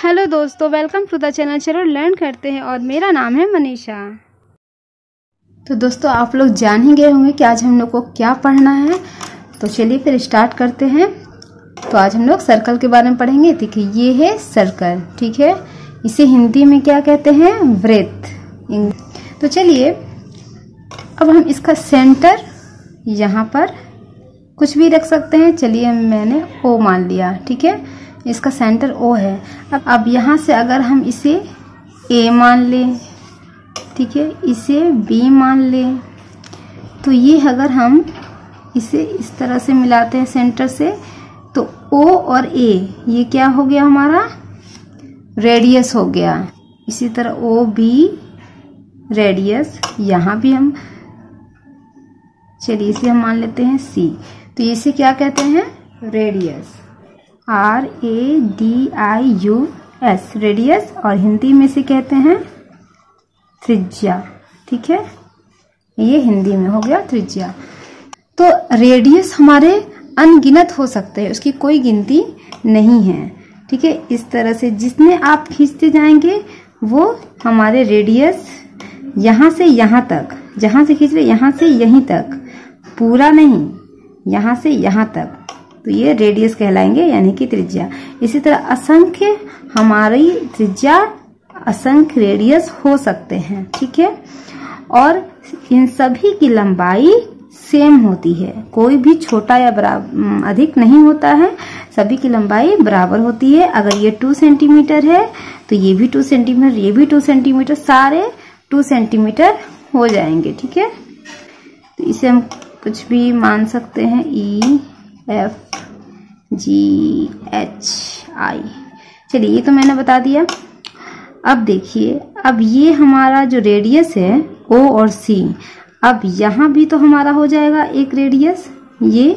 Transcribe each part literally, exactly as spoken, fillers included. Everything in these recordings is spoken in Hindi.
हेलो दोस्तों, वेलकम टू द चैनल। चलो लर्न करते हैं और मेरा नाम है मनीषा। तो दोस्तों, आप लोग जान ही गए होंगे कि आज हम लोग को क्या पढ़ना है। तो चलिए फिर स्टार्ट करते हैं। तो आज हम लोग सर्कल के बारे में पढ़ेंगे। देखिए, ये है सर्कल, ठीक है। इसे हिंदी में क्या कहते हैं? वृत्त। तो चलिए अब हम इसका सेंटर यहाँ पर कुछ भी रख सकते हैं। चलिए मैंने ओ मान लिया, ठीक है। इसका सेंटर ओ है। अब अब यहाँ से अगर हम इसे ए मान लें, ठीक है, इसे बी मान लें, तो ये अगर हम इसे इस तरह से मिलाते हैं सेंटर से, तो ओ और ए ये क्या हो गया? हमारा रेडियस हो गया। इसी तरह ओ बी रेडियस, यहाँ भी हम, चलिए इसे हम मान लेते हैं सी। तो इसे क्या कहते हैं? Radius. R A D I U S, radius. और हिंदी में से कहते हैं त्रिज्या, ठीक है। ये हिंदी में हो गया त्रिज्या। तो रेडियस हमारे अनगिनत हो सकते हैं, उसकी कोई गिनती नहीं है, ठीक है। इस तरह से जितने आप खींचते जाएंगे वो हमारे रेडियस यहाँ से यहाँ तक, जहाँ से खींच रहे यहाँ से यहीं तक, पूरा नहीं, यहाँ से यहाँ तक, तो ये रेडियस कहलाएंगे, यानी कि त्रिज्या। इसी तरह असंख्य हमारी त्रिज्या, असंख्य रेडियस हो सकते हैं, ठीक है। और इन सभी की लंबाई सेम होती है, कोई भी छोटा या बराबर अधिक नहीं होता है, सभी की लंबाई बराबर होती है। अगर ये टू सेंटीमीटर है तो ये भी टू सेंटीमीटर, ये भी टू सेंटीमीटर, सारे टू सेंटीमीटर हो जाएंगे, ठीक है। तो इसे हम कुछ भी मान सकते हैं, E F G H I. चलिए ये तो मैंने बता दिया। अब देखिए, अब ये हमारा जो रेडियस है ओ और सी, अब यहाँ भी तो हमारा हो जाएगा एक रेडियस, ये,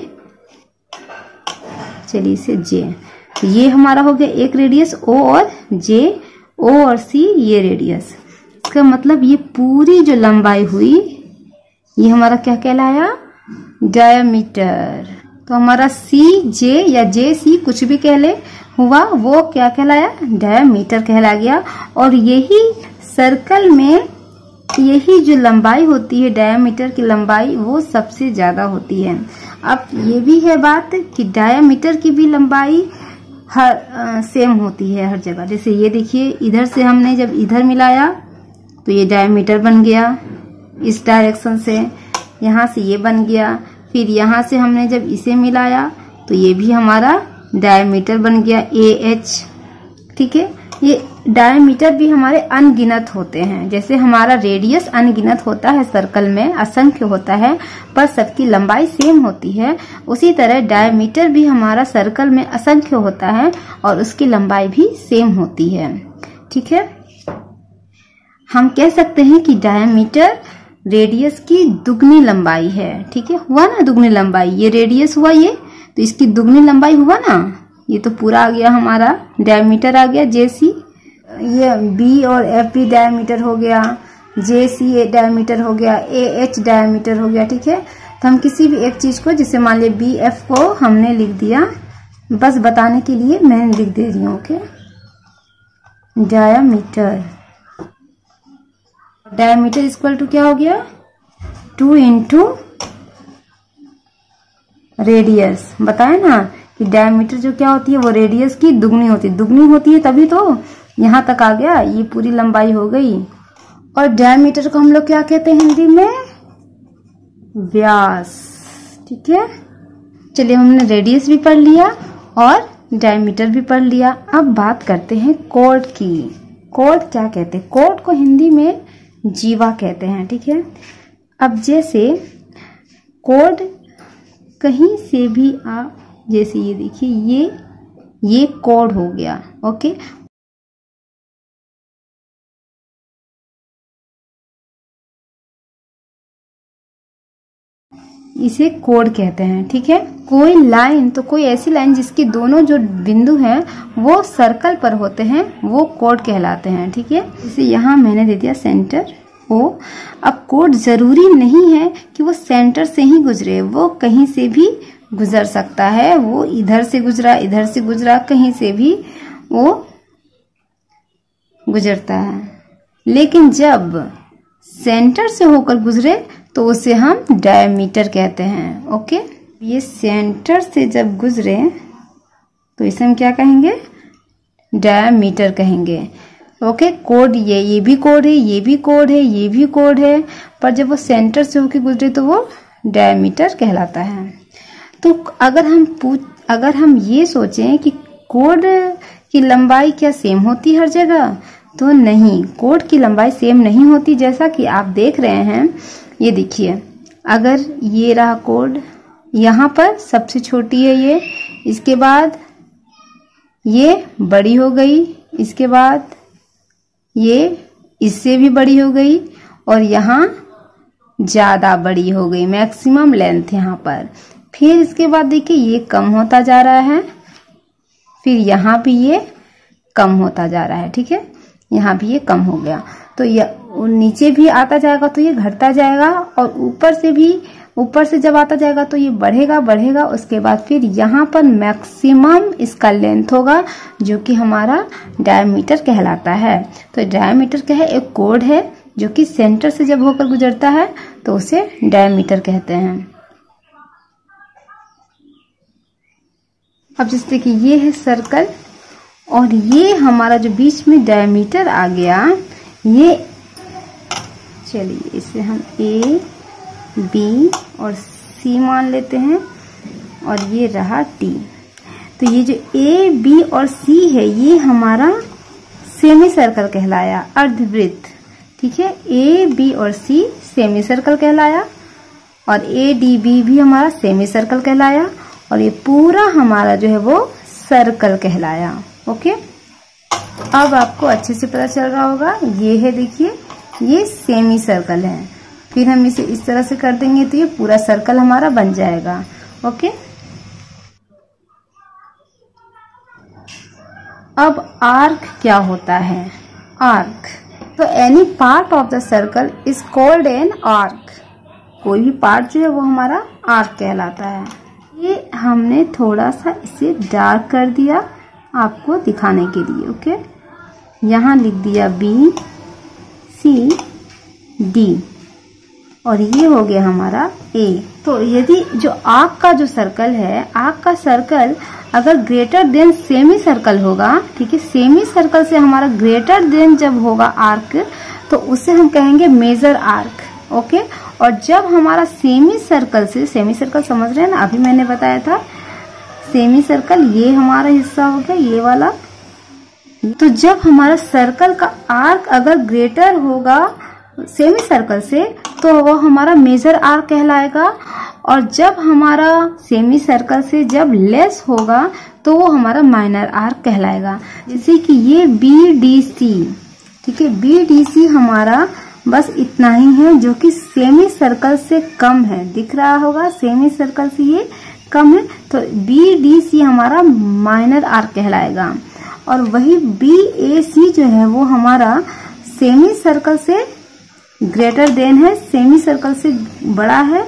चलिए इसे जे। तो ये हमारा हो गया एक रेडियस ओ और जे, ओ और सी ये रेडियस। इसका मतलब ये पूरी जो लंबाई हुई ये हमारा क्या कहलाया? डायमीटर। तो हमारा सी जे या जे सी कुछ भी कहले हुआ, वो क्या कहलाया? डायमीटर कहला गया। और यही सर्कल में यही जो लंबाई होती है, डायमीटर की लंबाई, वो सबसे ज्यादा होती है। अब ये भी है बात कि डायमीटर की भी लंबाई हर आ, सेम होती है हर जगह। जैसे ये देखिए, इधर से हमने जब इधर मिलाया तो ये डायमीटर बन गया इस डायरेक्शन से, यहाँ से ये बन गया। फिर यहाँ से हमने जब इसे मिलाया तो ये भी हमारा डायमीटर बन गया, ए एच, ठीक है। ये डायमीटर भी हमारे अनगिनत होते हैं। जैसे हमारा रेडियस अनगिनत होता है, सर्कल में असंख्य होता है, पर सबकी लंबाई सेम होती है, उसी तरह डायमीटर भी हमारा सर्कल में असंख्य होता है और उसकी लंबाई भी सेम होती है, ठीक है। हम कह सकते हैं कि डायमीटर रेडियस की दुगनी लंबाई है, ठीक है। हुआ ना दुगनी लंबाई, ये रेडियस हुआ ये, तो इसकी दुगनी लंबाई हुआ ना। ये तो पूरा आ गया हमारा, डायमीटर आ गया जे सी, ये बी और एफ भी डायमीटर हो गया, जे सी डायमीटर हो गया, ए एच डायमीटर हो गया, ठीक है। तो हम किसी भी एक चीज को, जैसे मान लिया बी एफ को हमने लिख दिया, बस बताने के लिए मैंने लिख दे रही हूँ, okay. Diameter, diameter equal to क्या हो गया? Two into radius. बताए ना कि डायमीटर जो क्या होती है, वो रेडियस की दुगनी होती है, दुगनी होती है तभी तो यहाँ तक आ गया, ये पूरी लंबाई हो गई। और डायमीटर को हम लोग क्या कहते हैं हिंदी में? व्यास, ठीक है। चलिए हमने रेडियस भी पढ़ लिया और डायमीटर भी पढ़ लिया। अब बात करते हैं कोड की। कोड क्या कहते हैं? कोड को हिंदी में जीवा कहते हैं, ठीक है। अब जैसे कोड कहीं से भी आप, जैसे ये देखिए, ये ये कोड हो गया, ओके। इसे कोड कहते हैं, ठीक है। कोई लाइन, तो कोई ऐसी लाइन जिसके दोनों जो बिंदु हैं वो सर्कल पर होते हैं, वो कोड कहलाते हैं, ठीक है। जैसे यहाँ मैंने दे दिया सेंटर ओ। अब कोड जरूरी नहीं है कि वो सेंटर से ही गुजरे, वो कहीं से भी गुजर सकता है। वो इधर से गुजरा, इधर से गुजरा, कहीं से भी वो गुजरता है, लेकिन जब सेंटर से होकर गुजरे तो उसे हम डायमीटर कहते हैं। ओके, ये सेंटर से जब गुजरे तो इसे हम क्या कहेंगे, डायमीटर कहेंगे। ओके, कोड ये ये भी कोड है, ये भी कोड है, ये भी कोड है, पर जब वो सेंटर से होकर गुजरे तो वो डायमीटर कहलाता है। तो अगर हम पूछ अगर हम ये सोचें कि कोड की लंबाई क्या सेम होती हर जगह, तो नहीं, कोड की लंबाई सेम नहीं होती। जैसा कि आप देख रहे हैं, ये देखिए, अगर ये रहा कोड, यहाँ पर सबसे छोटी है ये, इसके बाद ये बड़ी हो गई, इसके बाद ये इससे भी बड़ी हो गई, और यहाँ ज़्यादा बड़ी हो गई, मैक्सिमम लेंथ यहाँ पर। फिर इसके बाद देखिए ये कम होता जा रहा है, फिर यहाँ भी ये कम होता जा रहा है। ठीक है, यहाँ भी ये कम हो गया, तो ये नीचे भी आता जाएगा तो ये घटता जाएगा, और ऊपर से भी ऊपर से जब आता जाएगा तो ये बढ़ेगा बढ़ेगा। उसके बाद फिर यहाँ पर मैक्सिमम इसका लेंथ होगा, जो कि हमारा डायमीटर कहलाता है। तो डायमीटर क्या है, एक कोड है जो कि सेंटर से जब होकर गुजरता है तो उसे डायमीटर कहते हैं। अब जैसे देखिए ये है सर्कल, और ये हमारा जो बीच में डायमीटर आ गया, ये चलिए इसे हम ए बी और सी मान लेते हैं, और ये रहा टी। तो ये जो ए बी और सी है ये हमारा सेमी सर्कल कहलाया, अर्धवृत्त। ठीक है, ए बी और सी सेमी सर्कल कहलाया, और ए डी बी भी हमारा सेमी सर्कल कहलाया, और ये पूरा हमारा जो है वो सर्कल कहलाया। ओके, अब आपको अच्छे से पता चल रहा होगा, ये है देखिए, ये सेमी सर्कल है। फिर हम इसे इस तरह से कर देंगे तो ये पूरा सर्कल हमारा बन जाएगा। ओके, अब आर्क क्या होता है, आर्क, तो any part of the circle is called an arc. कोई भी पार्ट जो है वो हमारा आर्क कहलाता है। ये हमने थोड़ा सा इसे डार्क कर दिया आपको दिखाने के लिए। ओके, यहाँ लिख दिया बी सी डी, और ये हो गया हमारा ए। तो यदि जो आर्क का जो सर्कल है, आर्क का सर्कल अगर ग्रेटर देन सेमी सर्कल होगा, ठीक है, सेमी सर्कल से हमारा ग्रेटर देन जब होगा आर्क, तो उसे हम कहेंगे मेजर आर्क। ओके, और जब हमारा सेमी सर्कल से, सेमी सर्कल समझ रहे हैं ना, अभी मैंने बताया था सेमी सर्कल, ये हमारा हिस्सा हो गया ये वाला। तो जब हमारा सर्कल का आर्क अगर ग्रेटर होगा सेमी सर्कल से, तो वो हमारा मेजर आर्क कहलाएगा, और जब हमारा सेमी सर्कल से जब लेस होगा तो वो हमारा माइनर आर्क कहलाएगा। जैसे कि ये बी डी सी, ठीक है, बी डी सी हमारा बस इतना ही है, जो कि सेमी सर्कल से कम है, दिख रहा होगा, सेमी सर्कल से ये कम है, तो बी डी सी हमारा माइनर आर्क कहलाएगा। और वही बी ए सी जो है वो हमारा सेमी सर्कल से ग्रेटर देन है, सेमी सर्कल से बड़ा है,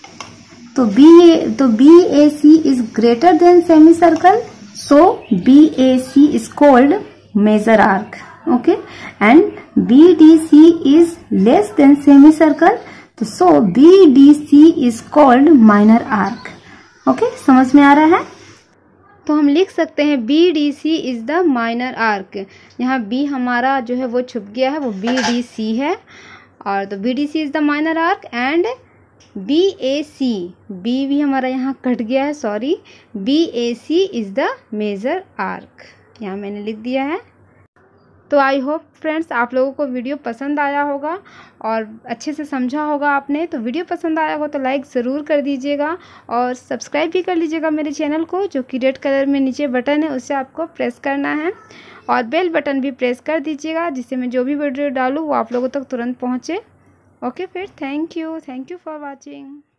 तो बी ए तो B A C is greater than semi circle, so B A C is called major arc. Okay, and B D C is less than semi circle, तो so B D C is called minor arc. Okay, समझ में आ रहा है? तो हम लिख सकते हैं B D C is the minor arc. यहाँ बी हमारा जो है वो छुप गया है, वो बी डी सी है, और तो B D C is the minor arc, and B A C, B भी हमारा यहाँ कट गया है, sorry, B A C is the major arc, यहाँ मैंने लिख दिया है। तो आई होप फ्रेंड्स आप लोगों को वीडियो पसंद आया होगा और अच्छे से समझा होगा आपने। तो वीडियो पसंद आया हो तो लाइक ज़रूर कर दीजिएगा, और सब्सक्राइब भी कर लीजिएगा मेरे चैनल को, जो कि रेड कलर में नीचे बटन है उससे आपको प्रेस करना है, और बेल बटन भी प्रेस कर दीजिएगा, जिससे मैं जो भी वीडियो डालूँ वो आप लोगों तक तुरंत पहुँचे। ओके, फिर thank you thank you for watching.